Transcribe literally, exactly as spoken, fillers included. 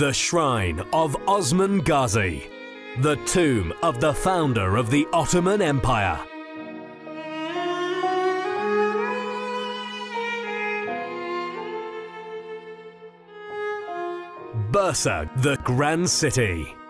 The Shrine of Osman Ghazi, the tomb of the founder of the Ottoman Empire. Bursa, the Grand City.